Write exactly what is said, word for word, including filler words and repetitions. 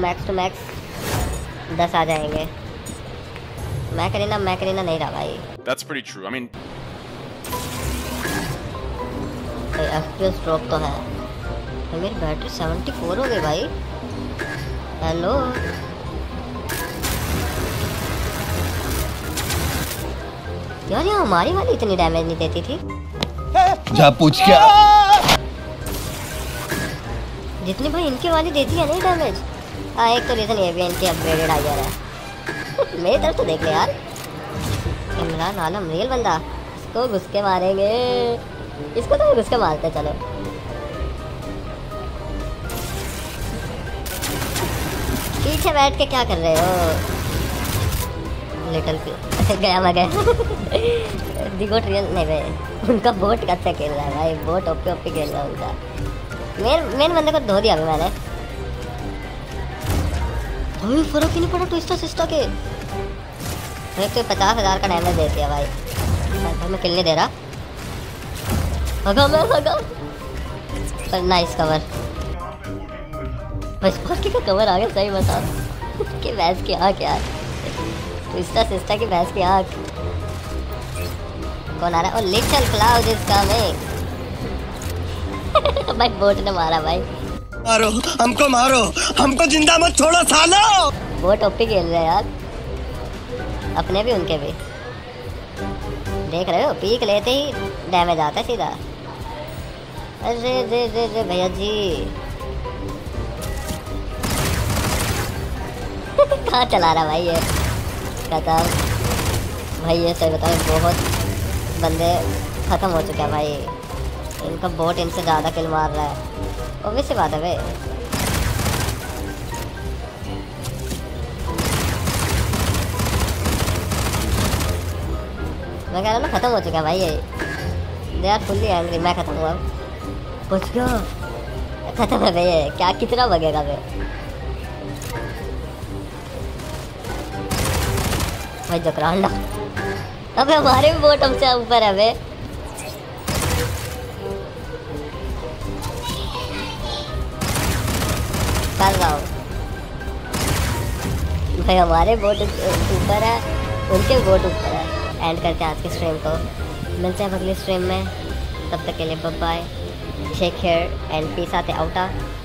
Max to max दस आ जाएंगे। मैकरीना मैकरीना नहीं रहा भाई। That's pretty true. I mean, FPS drop तो है। तो मेरी बैटरी सेवेंटी फोर हो गई भाई। हेलो यार, यहाँ हमारी वाली इतनी डैमेज नहीं देती थी। जा पूछ क्या जितनी भाई इनकी वाली देती है नहीं डैमेज। हाँ, एक तो रीजन ये भी है इनकी अपग्रेडेड हायर है। मेरी तरफ तो देख ले यार, इमरान आलम रियल बंदा। इसको घुस के मारेंगे, इसको तो घुस के मारते चलो। पीछे बैठ के क्या कर रहे हो लिटिल पी? गया मैं गया। दिगोट रियल नहीं भाई, उनका बोट अच्छा खेल रहा है भाई। बोट ओपी ओपी खेल रहा है उनका। मेन मेन बंदे को धो दिया अभी मैंने। अभी फर्क ही नहीं पड़ा ट्विस्टर सिस्टर के। एक तो पचास हजार का डैमेज दे दिया भाई। मैं किल नहीं दे रहा। भगा मैं भगा। पर नाइस कवर। बस बाकी का कवर आ गया। सही बता कि भैंस की आँख यार। ट्विस्टर सिस्टर की भैंस की आँख। कौन आ रहा है? Oh little cloud is coming. भाई बोट ने मारा भाई। मारो हमको, मारो हमको, जिंदा मत छोड़ो सालो। बोट ओपी खेल रहे हैं यार, अपने भी उनके भी। देख रहे हो पीक लेते ही डैमेज आता है सीधा। अरे रे रे रे भैया जी। कहाँ चला रहा भाई ये? कहता भाई ये सही बताओ, बहुत बंदे खत्म हो चुके हैं भाई। इनका बोट इनसे ज़्यादा किल मार रहा है। ऑब्वियस सी बात है भाई। मैं कह रहा हूँ ना, खत्म हो चुका है भाई ये। They are fully angry. मैं खत्म हुआ, पहुँच गया, खत्म है भाई ये। क्या कितना बगेगा भाई? भाई जकरांडा। अबे हमारे भी बोट हमसे ऊपर है भाई। कर रहा हूँ भाई, हमारे बोट ऊपर है, उनके बोट ऊपर है। एंड करते हैं आज की स्ट्रीम को। मिलते हैं अगली स्ट्रीम में, तब तक के लिए bye bye, take care and peace आते आउटा।